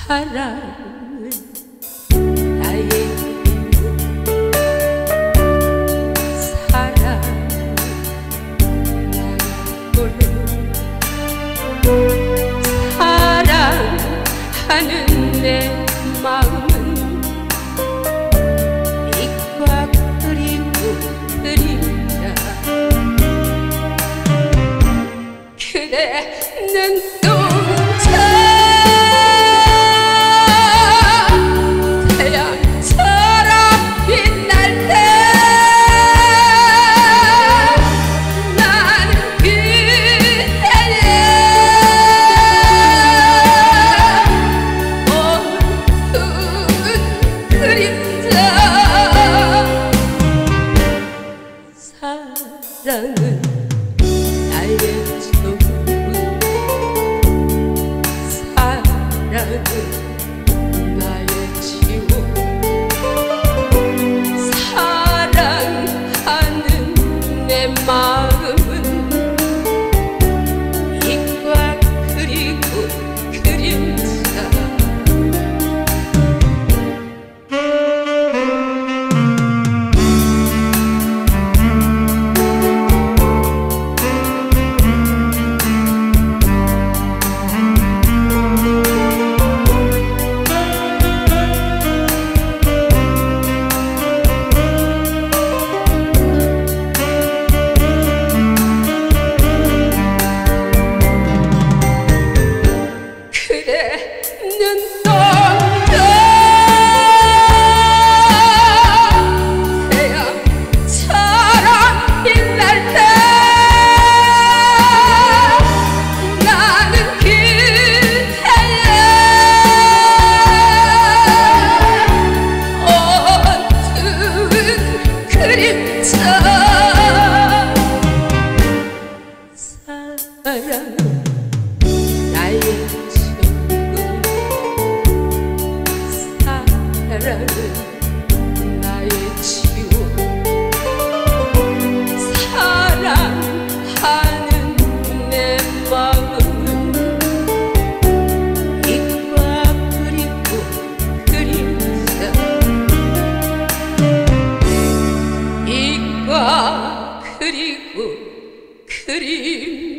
사랑은 나의 사랑은 나의 꼴로 사랑하는 내 마음은 빛과 그리고 그림자 그대 눈동자 사랑은 나의 전부 사랑은 나의 지옥 사랑하는 내 마음은 빛과 그리고 그림자 사랑은 나의 전부 사랑은 나의 지옥 사랑하는 내 마음은 빛과 그리고 그림자 빛과 그리고 그림